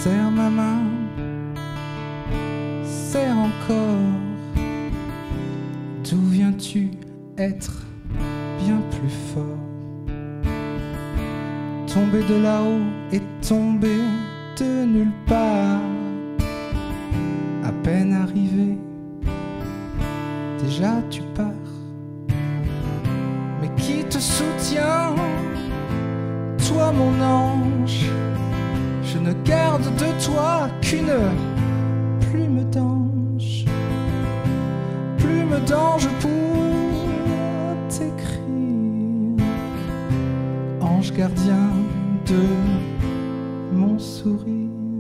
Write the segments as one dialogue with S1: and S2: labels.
S1: Serre ma main, serre encore. D'où viens-tu être bien plus fort? Tomber de là-haut et tomber de nulle part. À peine arrivé, déjà tu pars. Mais qui te soutient, toi mon ange? Je ne garde de toi qu'une plume d'ange. Plume d'ange pour t'écrire. Ange gardien de mon sourire.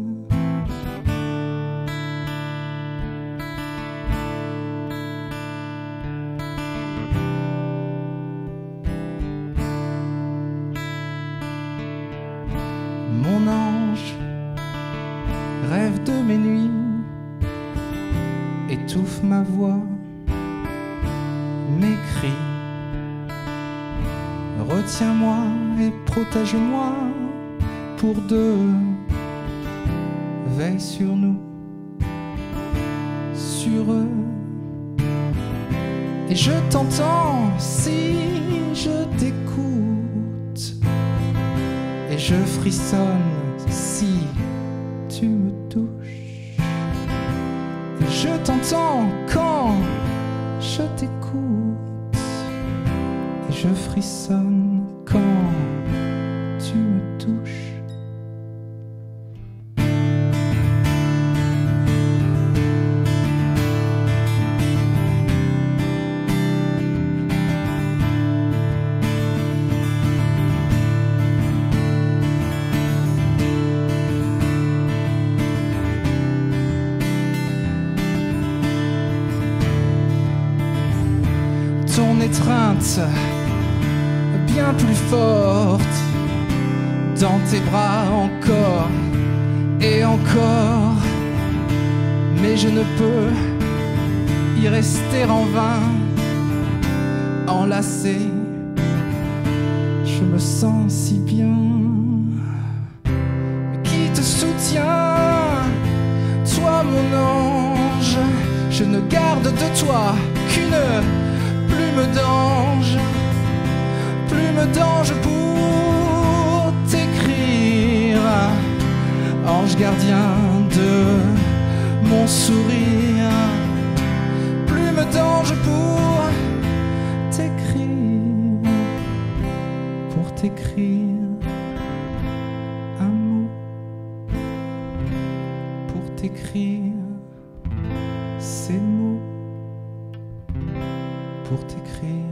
S1: Mon ange rêve de mes nuits, étouffe ma voix, mes cris. Retiens-moi et protège-moi pour deux. Veille sur nous, sur eux. Et je t'entends si je t'écoute. Et je frissonne si tu me touches. Et je t'entends quand je t'écoute. Et je frissonne quand tu me touches. Ton étreinte bien plus forte, dans tes bras encore et encore. Mais je ne peux y rester en vain, enlacé. Je me sens si bien. Mais qui te soutient, toi mon ange? Je ne garde de toi qu'une plume d'ange pour t'écrire. Ange gardien de mon sourire. Plume d'ange pour t'écrire. Pour t'écrire un mot. Pour t'écrire ces mots. Pour t'écrire